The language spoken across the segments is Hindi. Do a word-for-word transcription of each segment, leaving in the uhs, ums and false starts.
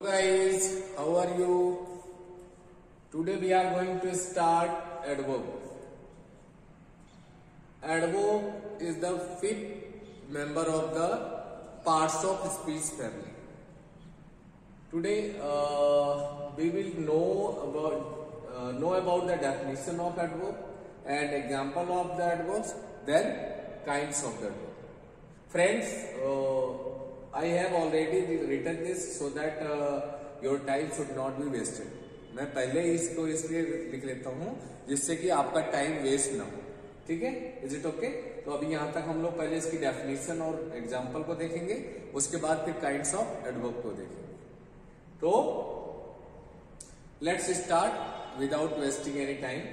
Guys, how are you? Today we are going to start adverb. Adverb is the fifth member of the parts of speech family. Today uh, we will know about uh, know about the definition of adverb and example of the adverbs, then kinds of the adverb. Friends, uh, I have already written this so that uh, your time should not be wasted. मैं पहले ही इसको इसलिए लिख लेता हूँ जिससे कि आपका टाइम वेस्ट ना हो. ठीक है? Is it okay? तो अभी यहाँ तक हम लोग पहले इसकी डेफिनेशन और एग्जाम्पल को देखेंगे, उसके बाद फिर काइंड्स ऑफ एडवर्ब को देखेंगे. तो let's start without wasting any time.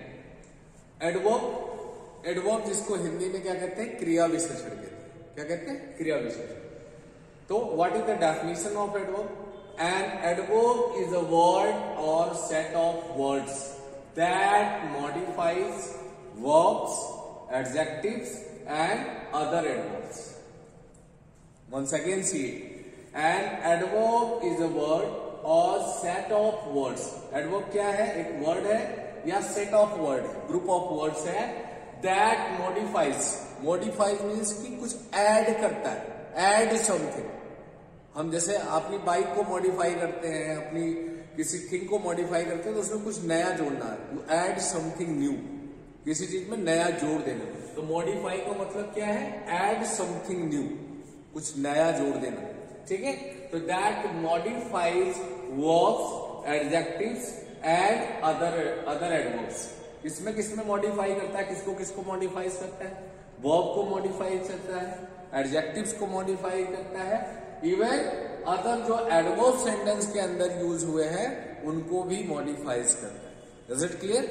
Adverb adverb जिसको हिंदी में क्या कहते हैं? क्रिया विशेषण कहते हैं. क्या कहते हैं? क्रिया विशेषण. तो what is the definition of adverb? An adverb is a word or set of words that modifies verbs, adjectives and other adverbs. Once again see it. An adverb is a word or set of words. Adverb क्या है? एक word है या set of word है, group of words है that modifies. Modifies means कि कुछ add करता है, add something. हम जैसे अपनी बाइक को मॉडिफाई करते हैं, अपनी किसी थिंग को मॉडिफाई करते हैं, तो उसमें कुछ नया जोड़ना है. यू एड समथिंग न्यू, किसी चीज में नया जोड़ देना. तो मॉडिफाई का मतलब क्या है? एड समथिंग न्यू, कुछ नया जोड़ देना. ठीक है? तो that modifies verbs, adjectives and other other adverbs. किसमें किसमें मॉडिफाई करता है? किसको किसको मॉडिफाई करता है? वर्ब को मॉडिफाई करता है, एडजेक्टिव्स को मॉडिफाई करता है, इवन अदर जो एडवर्ब सेंटेंस के अंदर यूज हुए हैं उनको भी मॉडिफाइज करता है. Is it clear?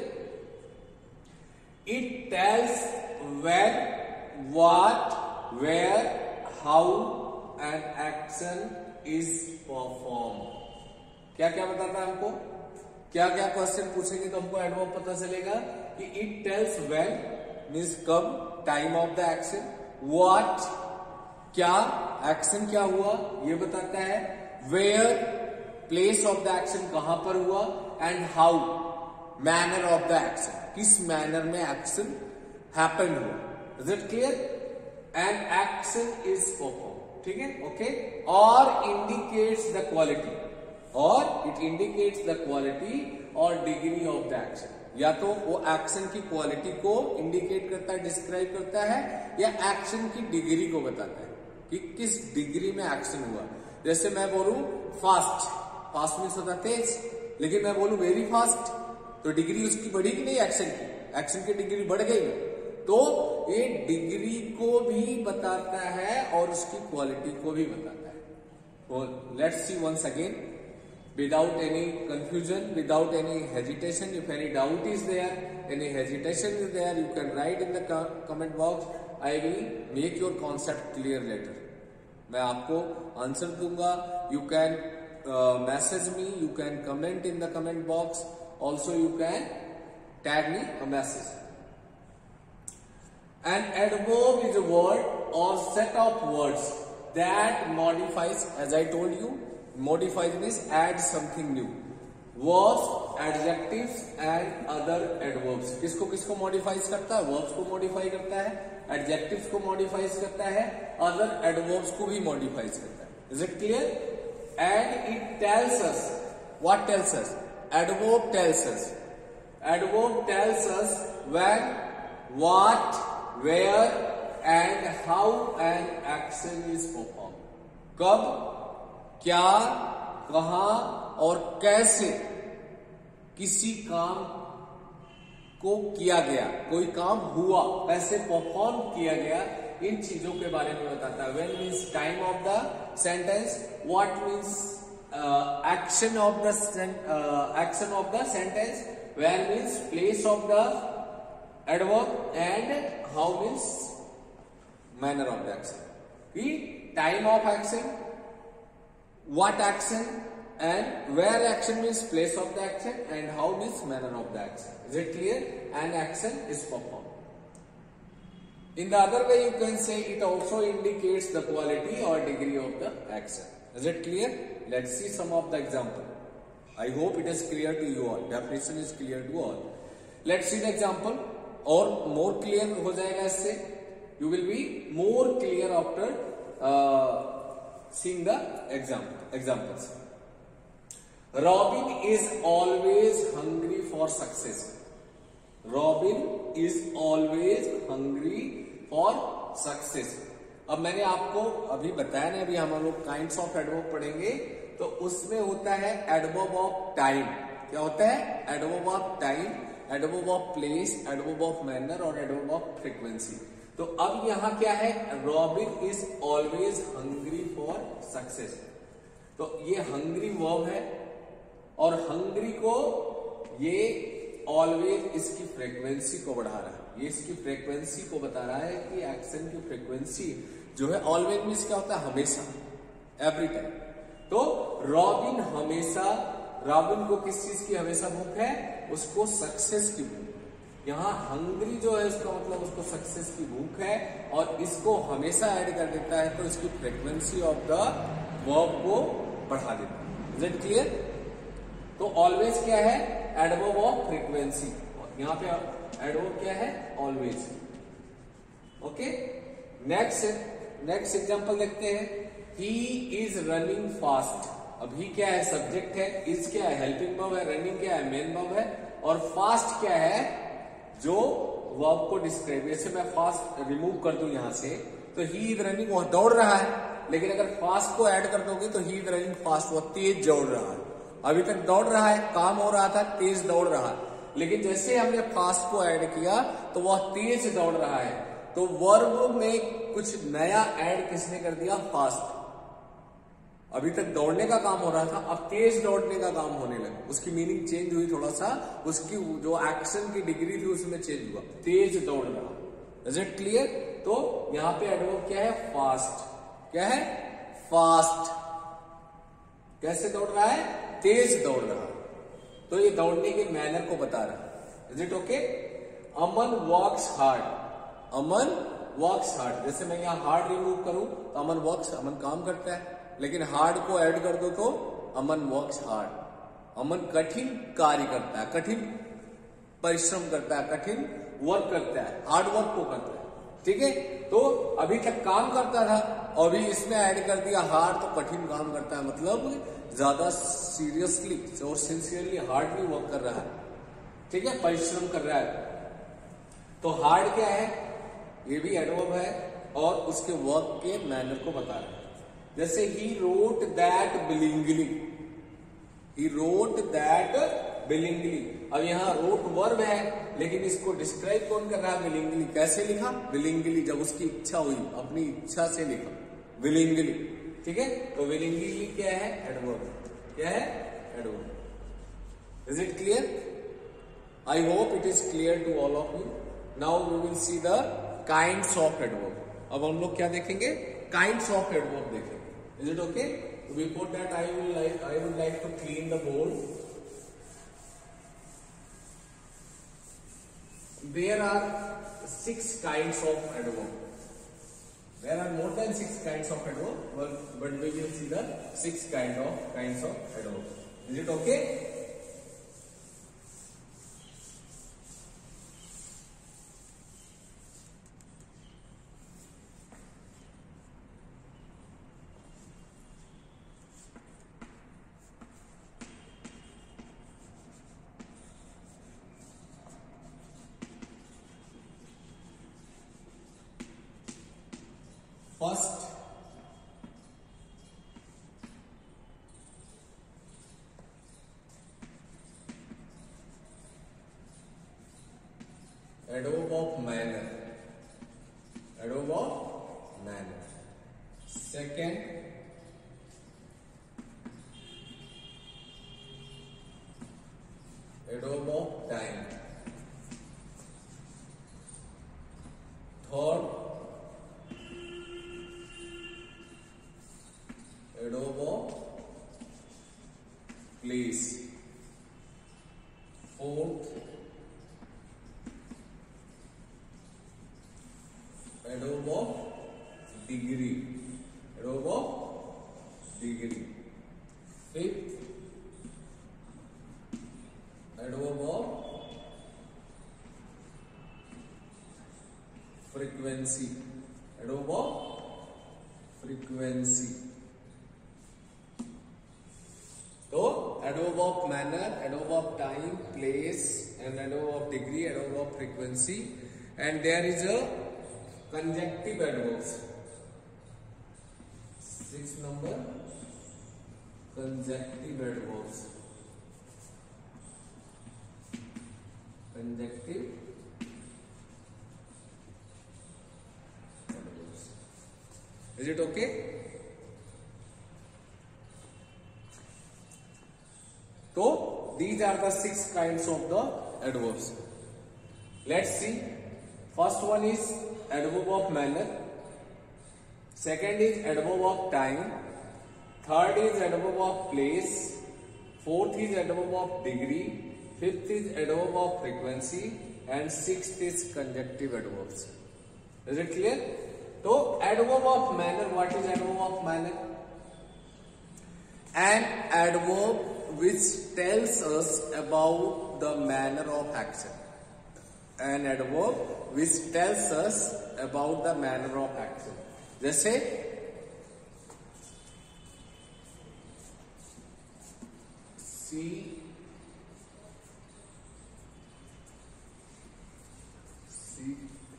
It tells when, what, where, how an action is perform. क्या क्या बताता है हमको? क्या क्या क्वेश्चन पूछेंगे तो हमको एडवर्ब पता चलेगा कि इट टेल्स व्हेन मीन्स कब, time of the action, what क्या, एक्शन क्या हुआ ये बताता है, where place of the action कहां पर हुआ, and how manner of the action, किस मैनर में एक्शन हैपन हुआ. Is it clear? And action is perform. ठीक है? ओके. और इंडिकेट्स द क्वालिटी, और इट इंडिकेट्स द क्वालिटी और डिग्री ऑफ द एक्शन. या तो वो एक्शन की क्वालिटी को इंडिकेट करता है, डिस्क्राइब करता है, या एक्शन की डिग्री को बताता है कि किस डिग्री में एक्शन हुआ. जैसे मैं बोलूं फास्ट, फास्ट मीन्स होता तेज, लेकिन मैं बोलूं वेरी फास्ट, तो डिग्री उसकी बढ़ी कि नहीं? एक्शन की एक्शन की डिग्री बढ़ गई. तो ये डिग्री को भी बताता है और उसकी क्वालिटी को भी बताता है. तो let's see once again without any confusion, without any hesitation. If any doubt is there, any hesitation is there, you can write in the comment box. I will make your concept clear later. मैं आपको आंसर दूंगा. You can uh, message me, you can comment in the comment box. Also you can tag me a message. An adverb is a word or set of words that modifies, as I told you, modifies means add something new. Verbs, adjectives and other adverbs. किसको किसको मॉडिफाइज करता है? वर्ब्स को मॉडिफाई करता है, एडजेक्टिव्स को मॉडिफाइज करता है, अदर एडवर्ब्स को भी मॉडिफाइज करता है. Is it clear? And it tells us. What tells us? Adverb tells us. Adverb tells us when, what, where and how an action is perform. कब, क्या, कहां और कैसे किसी काम को किया गया, कोई काम हुआ, कैसे परफॉर्म किया गया, इन चीजों के बारे में बताता है. When means time of the sentence, what means action of the action of the sentence, where means place of the adverb and how means manner of the action. कि time of action, what action, and where action means place of the action, and how means manner of the action. Is it clear? And action is performed. In the other way you can say it also indicates the quality or degree of the action. Is it clear? Let's see some of the example. I hope it is clear to you all. Definition is clear to all. Let's see the example. और more clear हो जाएगा इससे. You will be more clear after uh, seeing the example examples. Robin is always hungry for success. Robin is always hungry for success. अब मैंने आपको अभी बताया ना, अभी हम लोग काइंड्स ऑफ एडवर्ब पढ़ेंगे, तो उसमें होता है एडवर्ब ऑफ टाइम. क्या होता है? Adverb of time, adverb of place, adverb of manner और एडवर्ब ऑफ फ्रीक्वेंसी. तो अब यहां क्या है? Robin is always hungry for success. तो ये हंग्री वर्ब है और हंग्री को ये ऑलवेज इसकी फ्रीक्वेंसी को बढ़ा रहा है. ये इसकी फ्रीक्वेंसी को बता रहा है कि एक्शन की फ्रीक्वेंसी जो है, ऑलवेज मींस क्या होता है? हमेशा, एवरी टाइम. तो रॉबिन हमेशा, रॉबिन को किस चीज की हमेशा भूख है? उसको सक्सेस की भूख. यहां हंग्री जो है उसका मतलब उसको सक्सेस की भूख है और इसको हमेशा ऐड कर देता है, तो इसकी फ्रीक्वेंसी ऑफ द वर्ब को बढ़ा देता है. Is it clear? तो ऑलवेज क्या है? Adverb of frequency. यहां पे एडवर्ब क्या है? Always. Okay, next next example देखते हैं. He is running fast. अब ही क्या है? सब्जेक्ट है. इज क्या है? हेल्पिंग वर्ब है. रनिंग क्या है? मेन वर्ब है. और फास्ट क्या है? जो वर्ब को डिस्क्राइब. जैसे मैं फास्ट रिमूव कर दूं यहां से, तो ही इज रनिंग, वो दौड़ रहा है. लेकिन अगर फास्ट को ऐड कर दोगे तो ही इज रनिंग फास्ट, वो तेज दौड़ रहा है. अभी तक दौड़ रहा है, काम हो रहा था, तेज दौड़ रहा है. लेकिन जैसे हमने फास्ट को ऐड किया तो वह तेज दौड़ रहा है. तो वर्ब में कुछ नया ऐड किसने कर दिया? फास्ट. अभी तक दौड़ने का काम हो रहा था, अब तेज दौड़ने का काम होने लगा. उसकी मीनिंग चेंज हुई थोड़ा सा, उसकी जो एक्शन की डिग्री थी उसमें चेंज हुआ. तेज दौड़ रहा. Is it clear? तो यहां पे एडवर्ब क्या है? फास्ट. क्या है? फास्ट. कैसे दौड़ रहा है? तेज दौड़ रहा. तो ये दौड़ने के मैनर को बता रहा है. Is it okay? Aman walks hard. Aman walks hard. जैसे मैं यहां हार्ड रिमूव करूं तो अमन वॉक्स, अमन काम करता है. लेकिन हार्ड को ऐड कर दो तो अमन वॉक्स हार्ड. अमन कठिन कार्य करता है, कठिन परिश्रम करता है, कठिन वर्क करता है, हार्ड वर्क को करता है. ठीक है? तो अभी तक काम करता था, अभी इसमें ऐड कर दिया हार्ड, तो कठिन काम करता है, मतलब ज्यादा सीरियसली और सिंसियरली हार्डली वर्क कर रहा है. ठीक है? परिश्रम कर रहा है. तो हार्ड क्या है? ये भी एडवर्ब है और उसके वर्क के मैनर को बता रहा है. जैसे he wrote that bilingually. He wrote that bilingually. अब यहां रोट वर्ब है, लेकिन इसको डिस्क्राइब कौन कर रहा है? बिलिंगली. कैसे लिखा? बिलिंगली. जब उसकी इच्छा हुई, अपनी इच्छा से लिखा बिलिंगली. ठीक है? तो विलिंगली क्या है? एडवर्ब. क्या है? Adverb. Is it clear? I hope it is clear to all of you. Now we will see the kinds of adverb. अब हम लोग क्या देखेंगे? काइंड्स ऑफ एडवर्ब देखेंगे. Is it okay? Before that I will like I would like to clean the board. There are six kinds of adverb. There are more than six kinds of adverb, but, but we will see the six kind of kinds of adverb. Is it okay? First, adverb of manner. Adverb of manner. Second, adverb of time. Third, adverb of place. Fourth, adverb of degree. Adverb of degree. Adverb of frequency, adverb of frequency. तो adverb of manner, adverb of time, place, and adverb of degree, adverb of frequency, and there is a conjunctive adverbs. Six number, conjunctive adverbs, conjunctive adverbs. Is it okay? So these are the six kinds of the adverbs. Let's see. First one is adverb of manner. Second is adverb of time. Third is adverb of place. Fourth is adverb of degree. Fifth is adverb of frequency. And sixth is conjunctive adverbs. Is it clear? So adverb of manner. What is adverb of manner? An adverb which tells us about the manner of action. An adverb which tells us about the manner of action. जैसे she she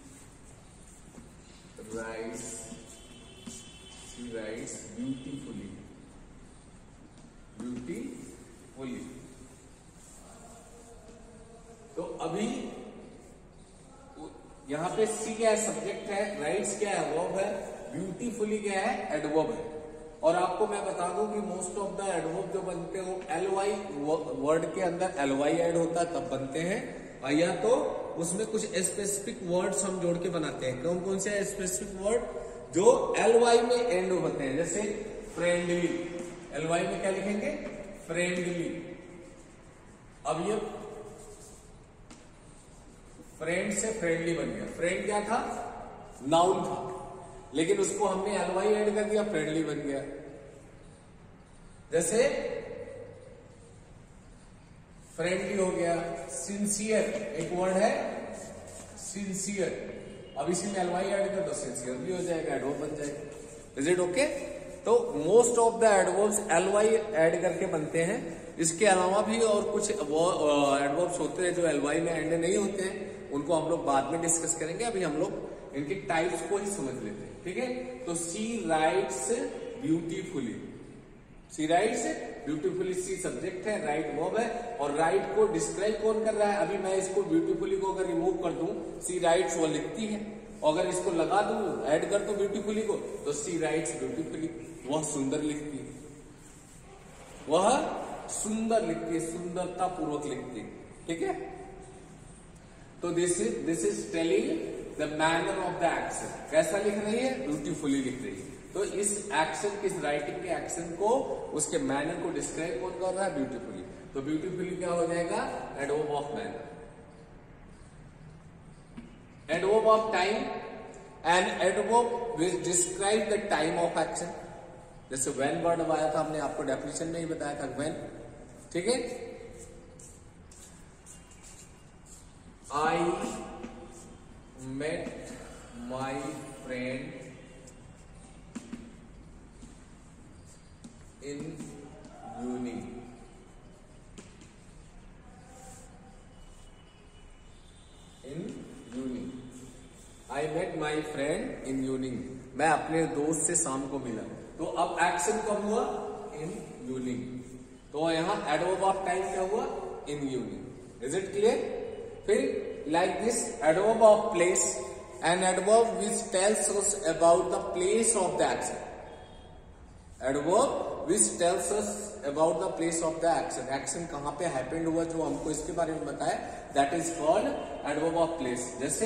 writes she writes beautifully. Beautifully. तो अभी यहां पे सी क्या है? सब्जेक्ट है। राइट्स क्या है? वर्ब है। ब्यूटीफुली क्या है? एडवर्ब है। और आपको मैं बता दूं कि मोस्ट ऑफ द एडवर्ब जो बनते हो एल वाई वर्ड के अंदर एल वाई ऐड होता है तब बनते हैं, या तो उसमें कुछ स्पेसिफिक वर्ड्स हम जोड़ के बनाते हैं। कौन कौन से स्पेसिफिक वर्ड जो एल वाई में एंड होते हैं? जैसे फ्रेंडली, एल वाई में क्या लिखेंगे? फ्रेंडली। अब ये फ्रेंड से फ्रेंडली बन गया। फ्रेंड क्या था? नाउन था, लेकिन उसको हमने एल वाई ऐड कर दिया, फ्रेंडली बन गया। जैसे फ्रेंडली हो गया। सिंसियर एक वर्ड है, सिंसियर। अब इसी में एल वाई ऐड कर दो, सिंसियर भी हो जाएगा, एडवर्ब बन जाएगा। Is it okay? तो most of the adverbs L Y add करके बनते हैं। इसके अलावा भी और कुछ एडवर्ब्स होते हैं जो एल वाई में एंड नहीं होते हैं, उनको हम लोग बाद में डिस्कस करेंगे। अभी हम लोग इनके टाइप्स को ही समझ लेते हैं, ठीक है? तो she writes beautifully, she writes beautifully, she subject है, राइट वर्ब है, और राइट को डिस्क्राइब कौन कर रहा है? अभी मैं इसको ब्यूटीफुली को अगर रिमूव कर दूं, सी राइट्स वो लिखती है, अगर इसको लगा दूं, ऐड कर दूं ब्यूटीफुली को, तो सी राइट्स ब्यूटीफुली, वह सुंदर लिखती है, वह सुंदर लिखती है, सुंदरता पूर्वक लिखती है, ठीक है? तो this is this is telling the manner of the action. कैसा लिख रही है? ब्यूटीफुली लिख रही है। तो इस एक्शन, किस राइटिंग के एक्शन को, उसके मैनर को डिस्क्राइब कौन कर रहा है? ब्यूटीफुली। तो ब्यूटीफुली क्या हो जाएगा? Adverb of manner. Adverb of time, an adverb which describe the time of action. जैसे व्हेन वर्ड आया था, हमने आपको डेफिनेशन में ही बताया था, व्हेन, ठीक है? I met my friend in evening. In evening, I met my friend in evening. मैं अपने दोस्त से शाम को मिला। तो अब एक्शन कब हुआ? इन यूनिंग। तो यहां एडवर्ब ऑफ टाइम क्या हुआ? In evening. Is it clear? फिर like this adverb of place, an adverb which tells us about the place of the action. Adverb which tells us about the place of the action. Action कहां पे हैपेंड हुआ, जो हमको इसके बारे में बताया, that is called adverb of place. जैसे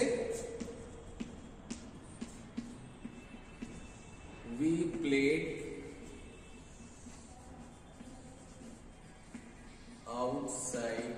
we played outside,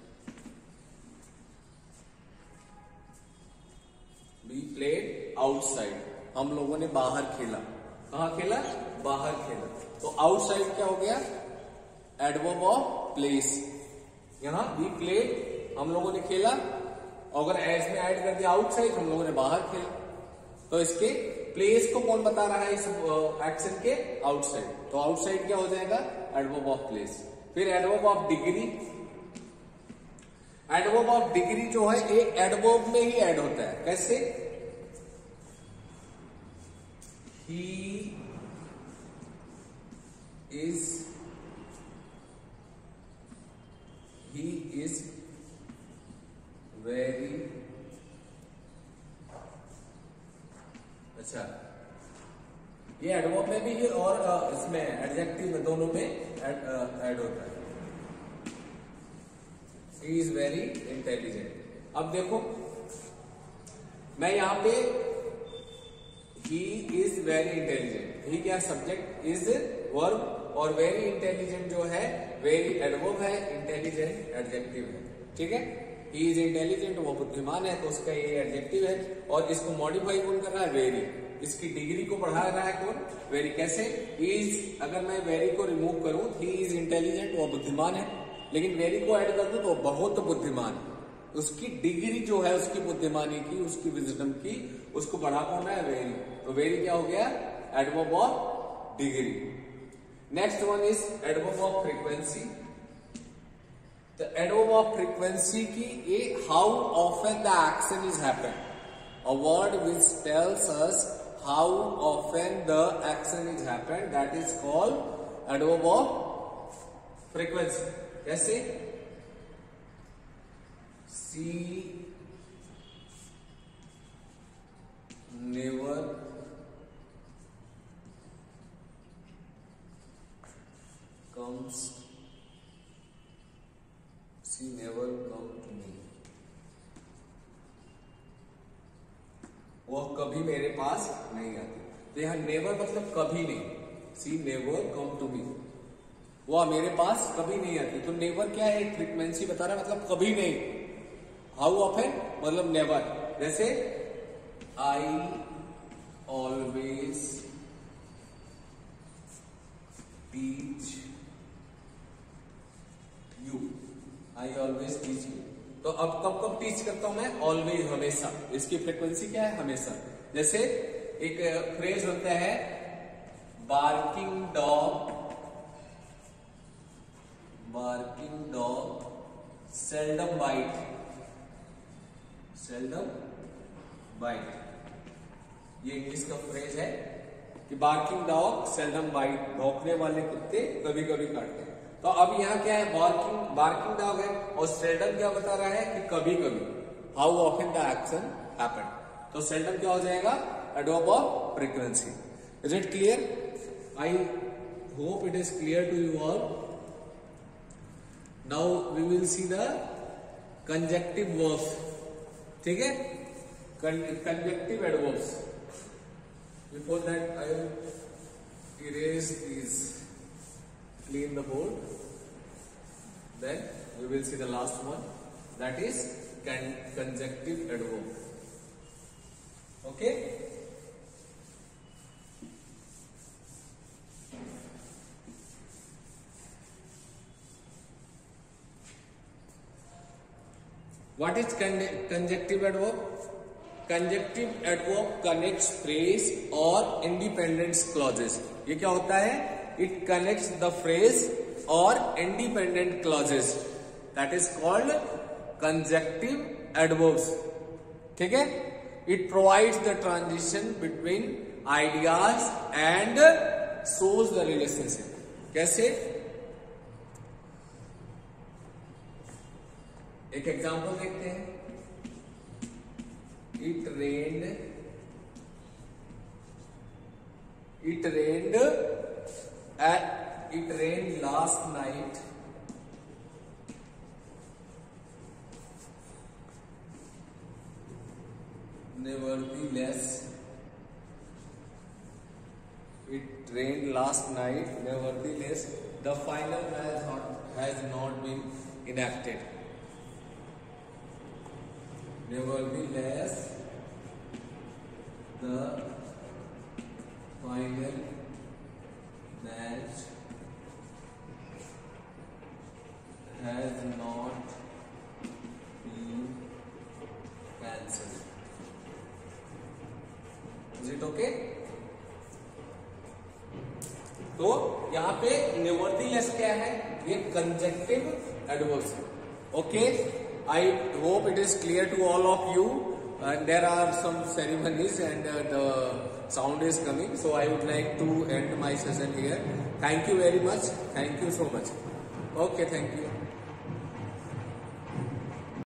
we played outside, हम लोगों ने बाहर खेला। कहां खेला? बाहर खेला। तो आउटसाइड क्या हो गया? Adverb of place. यहाँ वी प्लेड हम लोगों ने खेला, अगर एज में ऐड कर दिया आउटसाइड हम लोगों ने बाहर खेला, तो इसके प्लेस को कौन बता रहा है इस एक्शन के? आउटसाइड। तो आउटसाइड क्या हो जाएगा? Adverb of place. फिर adverb of degree, adverb of degree जो है एक एडवर्ब में ही ऐड होता है। कैसे? He is he is very, अच्छा ये एडवर्ब में भी ये और इसमें एडजेक्टिव में दोनों में ऐड होता है। He is very intelligent. अब देखो मैं यहां पे he is very intelligent, he क्या सब्जेक्ट, इज वर्ब, और वेरी इंटेलिजेंट जो है वेरी एडवर्ब है, इंटेलिजेंट एडजेक्टिव है। ठीक है, ही इज इंटेलिजेंट वो बुद्धिमान है तो उसका ये एडजेक्टिव है, और इसको मॉडिफाई कौन कर रहा है? वेरी। इसकी डिग्री को बढ़ा रहा है कौन? वेरी। कैसे? इज, अगर मैं वेरी को रिमूव करूं, ही इज इंटेलिजेंट वो बुद्धिमान है, लेकिन वेरी को ऐड कर दूं तो बहुत बुद्धिमान है। उसकी डिग्री जो है उसकी बुद्धिमानी की, उसकी विजडम की, उसको बढ़ा कौन है? वेरी। तो वेरी क्या हो गया? Adverb of degree. Next one is adverb of frequency. The adverb of frequency की ये how often the action is happened, a word which tells us how often the action is happened, that is called adverb of frequency. कैसे? She never comes She never come to me. वो कभी मेरे पास नहीं आती। तो यहाँ नेवर मतलब कभी नहीं, सी नेवर कम टू मी, वो मेरे पास कभी नहीं आती। तो नेवर क्या है? फ्रीक्वेंसी बता रहा है, मतलब कभी नहीं। हाउ ऑफन मतलब नेवर। जैसे I always teach you, I always teach you. तो अब कब कब टीच करता हूं मैं? ऑलवेज, हमेशा। इसकी फ्रीक्वेंसी क्या है? हमेशा। जैसे एक फ्रेज होता है barking dog, barking dog seldom bite, seldom bite, ये इंग्लिश का फ्रेज है कि बार्किंग डॉग सेल्डम बाइट, भौंकने वाले कुत्ते कभी कभी काटते हैं। तो अब यहाँ क्या है? बार्किंग, बार्किंग डॉग है, और सेल्डम क्या बता रहा है? कि कभी कभी। How often the action happened, तो सेल्डम क्या हो जाएगा? Adverb of frequency. Is it clear? I hope it is clear to you all. Now we will see the conjunctive verbs. ठीक है, conjunctive adverbs. Before that I will erase these, clean the board, then we will see the last one, that is con conjunctive adverb. Okay, what is con conjunctive adverb? Conjunctive adverb connects phrase or independent clauses. ये क्या होता है? It connects the phrase or independent clauses, that is called conjunctive adverbs. ठीक है? It provides the transition between ideas and shows the relationship. कैसे? एक एग्जांपल देखते हैं। It rained, it rained at it rained last night, nevertheless it rained last night nevertheless the final has not has not been enacted. Nevertheless the final match has not is it okay? तो यहां पे नेवरदीलेस क्या है? ये कंजक्टिव एडवर्ब है. Okay, I hope it is clear to all of you. And there are some ceremonies and uh, the sound is coming, so I would like to end my session here. Thank you very much. Thank you so much. Okay, thank you.